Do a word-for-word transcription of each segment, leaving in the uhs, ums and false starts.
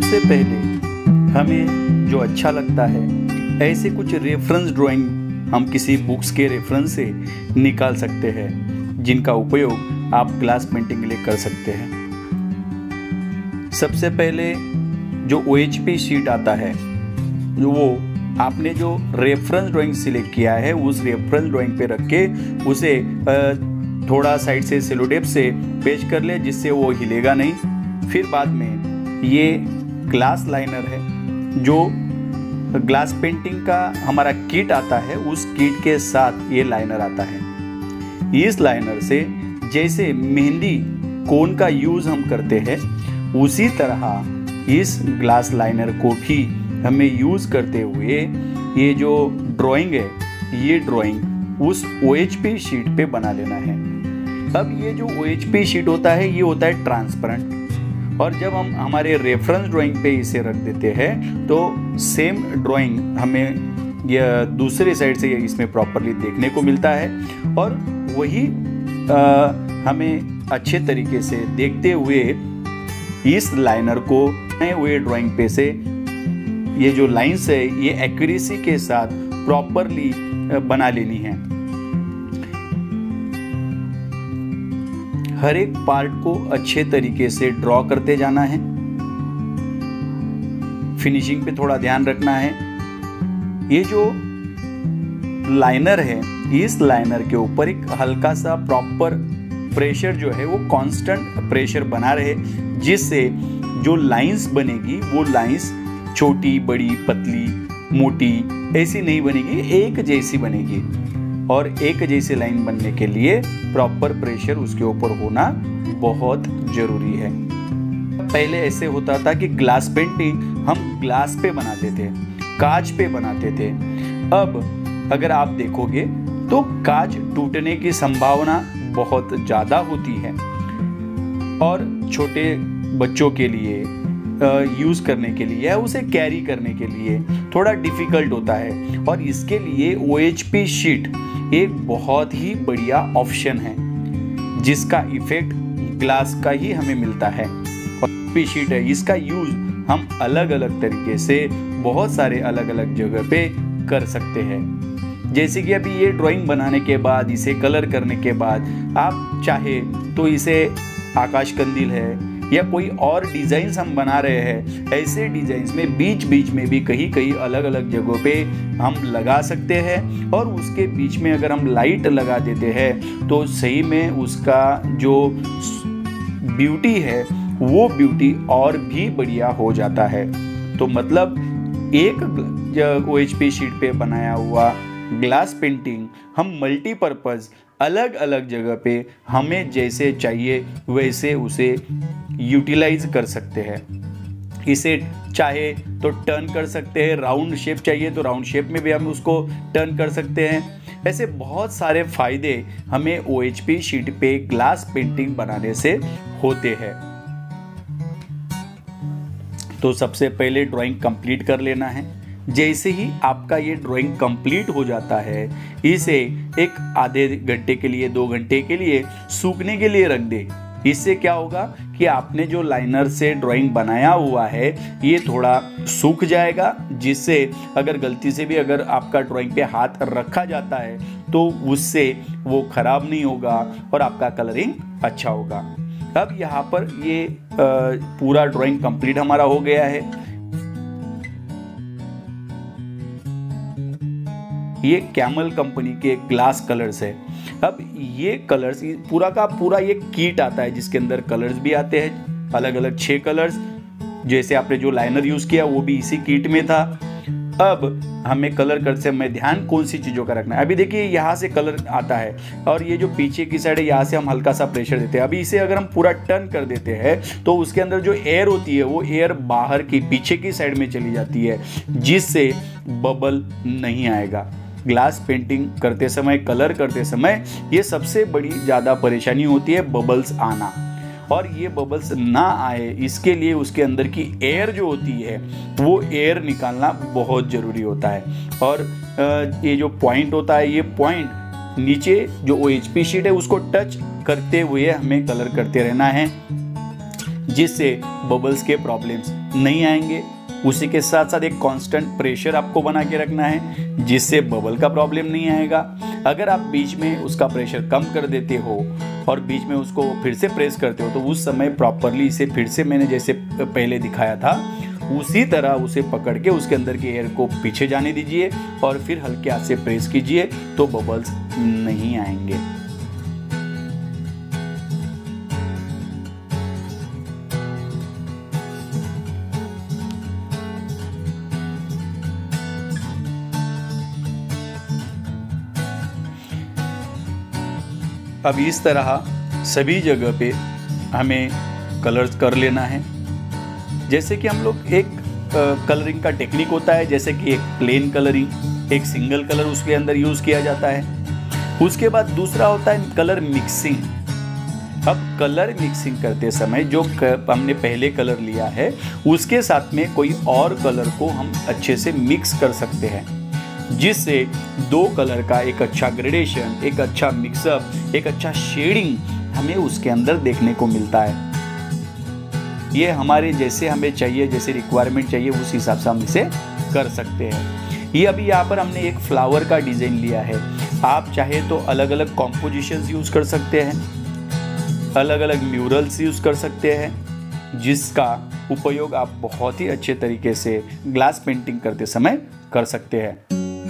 सबसे पहले हमें जो अच्छा लगता है ऐसे कुछ रेफरेंस ड्राइंग हम किसी बुक्स के रेफरेंस से निकाल सकते हैं जिनका उपयोग आप ग्लास पेंटिंग के लिए कर सकते हैं। सबसे पहले जो ओ एच पी शीट आता है, जो वो आपने जो रेफरेंस ड्राइंग सिलेक्ट किया है उस रेफरेंस ड्राइंग पे रख के उसे थोड़ा साइड से सेलो टेप से पेस्ट कर ले जिससे वो हिलेगा नहीं। फिर बाद में ये ग्लास लाइनर है, जो ग्लास पेंटिंग का हमारा किट आता है उस किट के साथ ये लाइनर आता है। इस लाइनर से जैसे मेहंदी कोन का यूज हम करते हैं उसी तरह इस ग्लास लाइनर को भी हमें यूज करते हुए ये जो ड्राइंग है ये ड्राइंग उस ओ एच पी शीट पे बना लेना है। अब ये जो ओ एच पी शीट होता है ये होता है ट्रांसपेरेंट, और जब हम हमारे रेफरेंस ड्राइंग पे इसे रख देते हैं तो सेम ड्राइंग हमें यह दूसरे साइड से इसमें प्रॉपरली देखने को मिलता है, और वही आ, हमें अच्छे तरीके से देखते हुए इस लाइनर को नए हुए ड्राइंग पे से ये जो लाइंस है ये एक्यूरेसी के साथ प्रॉपरली बना लेनी है। हर एक पार्ट को अच्छे तरीके से ड्रॉ करते जाना है। फिनिशिंग पे थोड़ा ध्यान रखना है। ये जो लाइनर है इस लाइनर के ऊपर एक हल्का सा प्रॉपर प्रेशर जो है वो कांस्टेंट प्रेशर बना रहे, जिससे जो लाइंस बनेगी वो लाइंस छोटी बड़ी पतली मोटी ऐसी नहीं बनेगी, एक जैसी बनेगी। और एक जैसी लाइन बनने के लिए प्रॉपर प्रेशर उसके ऊपर होना बहुत जरूरी है। पहले ऐसे होता था कि ग्लास पेंटिंग हम ग्लास पे बनाते थे, कांच पे बनाते थे। अब अगर आप देखोगे तो कांच टूटने की संभावना बहुत ज़्यादा होती है, और छोटे बच्चों के लिए यूज़ करने के लिए या उसे कैरी करने के लिए थोड़ा डिफ़िकल्ट होता है, और इसके लिए ओ एच पी शीट एक बहुत ही बढ़िया ऑप्शन है जिसका इफेक्ट ग्लास का ही हमें मिलता है। और पी शीट है, इसका यूज़ हम अलग अलग तरीके से बहुत सारे अलग अलग जगह पे कर सकते हैं। जैसे कि अभी ये ड्राइंग बनाने के बाद इसे कलर करने के बाद आप चाहे तो इसे आकाश कंदील है या कोई और डिजाइन्स हम बना रहे हैं, ऐसे डिजाइन्स में बीच बीच में भी कहीं कहीं अलग अलग जगहों पे हम लगा सकते हैं, और उसके बीच में अगर हम लाइट लगा देते हैं तो सही में उसका जो ब्यूटी है वो ब्यूटी और भी बढ़िया हो जाता है। तो मतलब एक ओ एच पी शीट पे बनाया हुआ ग्लास पेंटिंग हम मल्टीपर्पज़ अलग अलग जगह पे हमें जैसे चाहिए वैसे उसे यूटिलाइज कर सकते हैं। इसे चाहे तो टर्न कर सकते हैं, राउंड शेप चाहिए तो राउंड शेप में भी हम उसको टर्न कर सकते हैं। ऐसे बहुत सारे फायदे हमें ओ एच पी शीट पे ग्लास पेंटिंग बनाने से होते हैं। तो सबसे पहले ड्राइंग कंप्लीट कर लेना है। जैसे ही आपका ये ड्राइंग कंप्लीट हो जाता है इसे एक आधे घंटे के लिए दो घंटे के लिए सूखने के लिए रख दे। इससे क्या होगा कि आपने जो लाइनर से ड्राइंग बनाया हुआ है ये थोड़ा सूख जाएगा, जिससे अगर गलती से भी अगर आपका ड्राइंग पे हाथ रखा जाता है तो उससे वो खराब नहीं होगा और आपका कलरिंग अच्छा होगा। अब यहाँ पर ये पूरा ड्राइंग कंप्लीट हमारा हो गया है। ये कैमल कंपनी के ग्लास कलर्स है। अब ये कलर्स पूरा का पूरा ये किट आता है जिसके अंदर कलर्स भी आते हैं, अलग अलग छह कलर्स। जैसे आपने जो लाइनर यूज किया वो भी इसी किट में था। अब हमें कलर करते समय ध्यान कौन सी चीज़ों का रखना है। अभी देखिए यहाँ से कलर आता है और ये जो पीछे की साइड है यहाँ से हम हल्का सा प्रेशर देते हैं। अभी इसे अगर हम पूरा टर्न कर देते हैं तो उसके अंदर जो एयर होती है वो एयर बाहर की पीछे की साइड में चली जाती है, जिससे बबल नहीं आएगा। ग्लास पेंटिंग करते समय, कलर करते समय ये सबसे बड़ी ज़्यादा परेशानी होती है, बबल्स आना। और ये बबल्स ना आए इसके लिए उसके अंदर की एयर जो होती है वो एयर निकालना बहुत ज़रूरी होता है। और ये जो पॉइंट होता है ये पॉइंट नीचे जो ओ एच पी शीट है उसको टच करते हुए हमें कलर करते रहना है, जिससे बबल्स के प्रॉब्लम्स नहीं आएंगे। उसी के साथ साथ एक कांस्टेंट प्रेशर आपको बना के रखना है जिससे बबल का प्रॉब्लम नहीं आएगा। अगर आप बीच में उसका प्रेशर कम कर देते हो और बीच में उसको फिर से प्रेस करते हो तो उस समय प्रॉपरली इसे फिर से मैंने जैसे पहले दिखाया था उसी तरह उसे पकड़ के उसके अंदर के एयर को पीछे जाने दीजिए और फिर हल्के हाथ से प्रेस कीजिए तो बबल्स नहीं आएंगे। अब इस तरह सभी जगह पे हमें कलर्स कर लेना है। जैसे कि हम लोग एक कलरिंग का टेक्निक होता है, जैसे कि एक प्लेन कलरिंग, एक सिंगल कलर उसके अंदर यूज़ किया जाता है। उसके बाद दूसरा होता है कलर मिक्सिंग। अब कलर मिक्सिंग करते समय जो हमने पहले कलर लिया है उसके साथ में कोई और कलर को हम अच्छे से मिक्स कर सकते हैं जिससे दो कलर का एक अच्छा ग्रेडेशन, एक अच्छा मिक्सअप, एक अच्छा शेडिंग हमें उसके अंदर देखने को मिलता है। ये हमारे जैसे हमें चाहिए, जैसे रिक्वायरमेंट चाहिए उस हिसाब से हम इसे कर सकते हैं। ये अभी यहाँ पर हमने एक फ्लावर का डिज़ाइन लिया है। आप चाहे तो अलग अलग कॉम्पोजिशंस यूज़ कर सकते हैं, अलग अलग म्यूरल्स यूज़ कर सकते हैं जिसका उपयोग आप बहुत ही अच्छे तरीके से ग्लास पेंटिंग करते समय कर सकते हैं।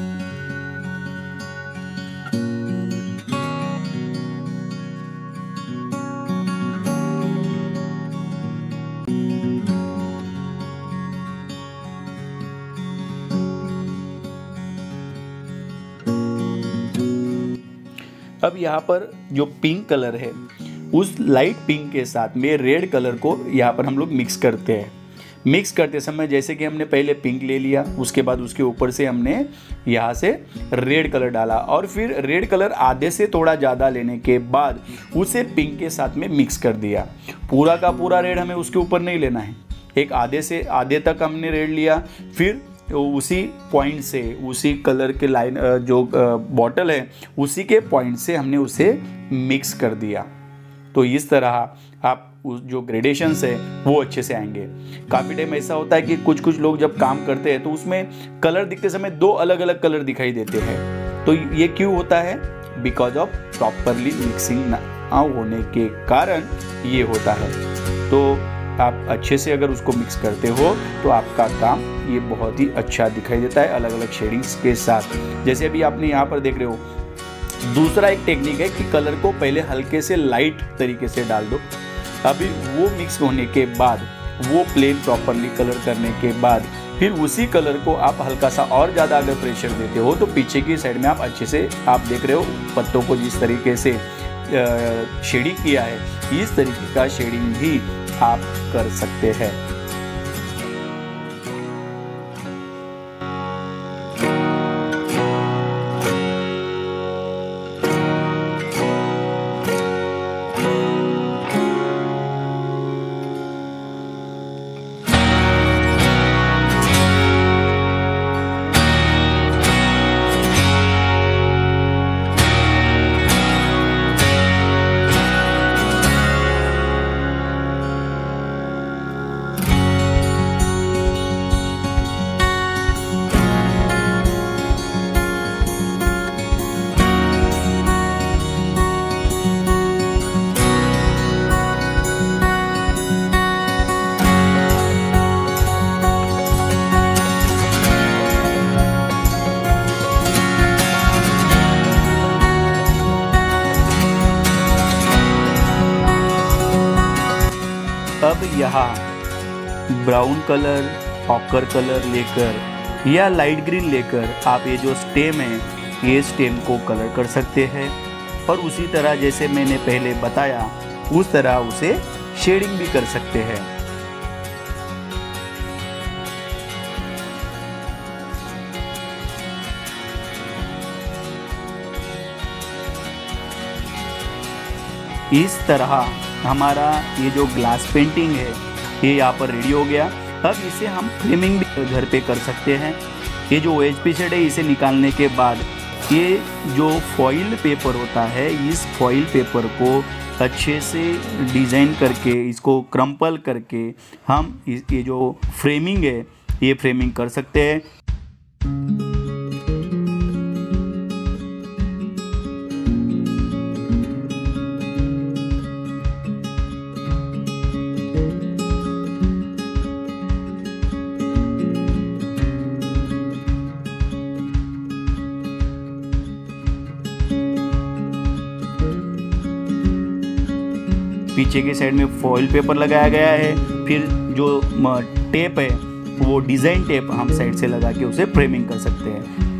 अब यहाँ पर जो पिंक कलर है उस लाइट पिंक के साथ में रेड कलर को यहाँ पर हम लोग मिक्स करते हैं। मिक्स करते समय जैसे कि हमने पहले पिंक ले लिया, उसके बाद उसके ऊपर से हमने यहाँ से रेड कलर डाला और फिर रेड कलर आधे से थोड़ा ज़्यादा लेने के बाद उसे पिंक के साथ में मिक्स कर दिया। पूरा का पूरा रेड हमें उसके ऊपर नहीं लेना है, एक आधे से आधे तक हमने रेड लिया, फिर उसी पॉइंट से, उसी कलर के लाइन जो बॉटल है उसी के पॉइंट से हमने उसे मिक्स कर दिया। तो इस तरह आप उस जो ग्रेडेशंस है वो अच्छे से आएंगे। काफ़ी टाइम ऐसा होता है कि कुछ कुछ लोग जब काम करते हैं तो उसमें कलर दिखते समय दो अलग अलग कलर दिखाई देते हैं। तो ये क्यों होता है? बिकॉज ऑफ प्रॉपरली मिक्सिंग ना होने के कारण ये होता है। तो आप अच्छे से अगर उसको मिक्स करते हो तो आपका काम ये बहुत ही अच्छा दिखाई देता है अलग अलग शेडिंग्स के साथ। जैसे अभी आपने यहाँ पर देख रहे हो, दूसरा एक टेक्निक है कि कलर को पहले हल्के से लाइट तरीके से डाल दो। अभी वो मिक्स होने के बाद, वो प्लेन प्रॉपरली कलर करने के बाद फिर उसी कलर को आप हल्का सा और ज़्यादा अगर प्रेशर देते हो तो पीछे की साइड में आप अच्छे से आप देख रहे हो पत्तों को जिस तरीके से शेडिंग किया है, इस तरीके का शेडिंग भी आप कर सकते हैं। अब यहाँ ब्राउन कलर, ऑकर कलर लेकर या लाइट ग्रीन लेकर आप ये जो स्टेम है ये स्टेम को कलर कर सकते हैं और उसी तरह जैसे मैंने पहले बताया उस तरह उसे शेडिंग भी कर सकते हैं। इस तरह हमारा ये जो ग्लास पेंटिंग है ये यहाँ पर रेडी हो गया। अब इसे हम फ्रेमिंग भी घर पे कर सकते हैं। ये जो ओ एच पी शीट है इसे निकालने के बाद ये जो फॉइल पेपर होता है, इस फॉइल पेपर को अच्छे से डिज़ाइन करके इसको क्रम्पल करके हम ये जो फ्रेमिंग है ये फ्रेमिंग कर सकते हैं। पीछे के साइड में फॉइल पेपर लगाया गया है, फिर जो टेप है वो डिज़ाइन टेप हम साइड से लगा के उसे फ्रेमिंग कर सकते हैं।